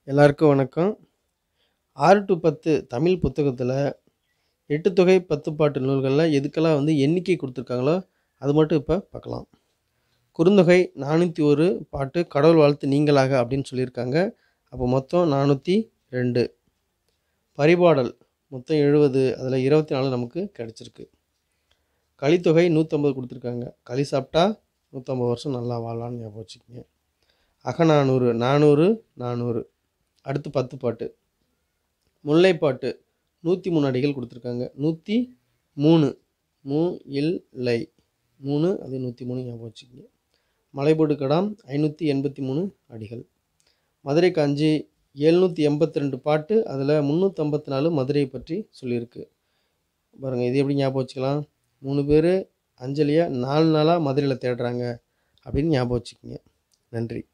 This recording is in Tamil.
எல்லாருக்கும் வணக்கம். 6 to 10 தமிழ் புத்தகத்தில் 8 தொகை 10 பாட்டு நூல்களில் எதுக்கெல்லாம் எண்ணிக்கை கொடுத்துருக்காங்களோ அது மட்டும் இப்போ பார்க்கலாம். குறுந்தொகை 401 பாட்டு கடவுள் வாழ்த்து நீங்களாக அப்படின்னு சொல்லியிருக்காங்க. அப்போ மொத்தம் 402. பரிபாடல் மொத்தம் 70, அதில் 24 நமக்கு கிடச்சிருக்கு. கலித்தொகை 150 கொடுத்துருக்காங்க. களி சாப்பிட்டா 150 வருஷம் நல்லா வாழலான்னு ஞாபகம் வச்சுக்கோங்க. அகநானூறு 400 400. அடுத்து 10 பாட்டு. முல்லைப்பாட்டு 103 அடிகள் கொடுத்துருக்காங்க. 103 மூ இல் லை 3, அது 103 ஞாபகம் வச்சுக்கோங்க. மலைபோடு கடாம் 583 அடிகள். மதுரை காஞ்சி 782 பாட்டு, அதில் 354 மதுரையை பற்றி சொல்லியிருக்கு. பாருங்கள், இது எப்படி ஞாபகம் வச்சுக்கலாம்? 3 பேர் அஞ்சலியை 4 நாளாக மதுரையில் தேடுறாங்க அப்படின்னு ஞாபகம் வச்சுக்கோங்க. நன்றி.